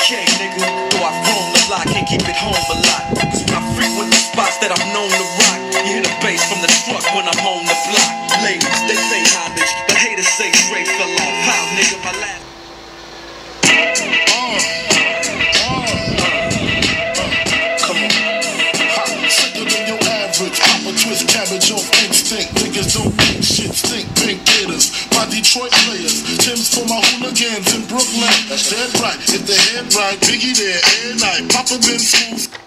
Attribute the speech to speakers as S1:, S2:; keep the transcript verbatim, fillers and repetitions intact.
S1: okay, nigga. Though I've grown a lot, can't keep it home a lot. Cause when I frequent the spots that I'm known to rock, you hear the bass from the truck when I'm on the block. Ladies, they say homage, but haters say straight fell off. How, nigga, my last. Uh, uh, uh, come on. Hot, sicker than your average. Pop a twist cabbage off instinct. Niggas don't think shit stink. Pink gators, my Detroit players. Tim's for my hooligans in Brooklyn. That's dead right. If the head right, Biggie there, air night. Papa been smooth.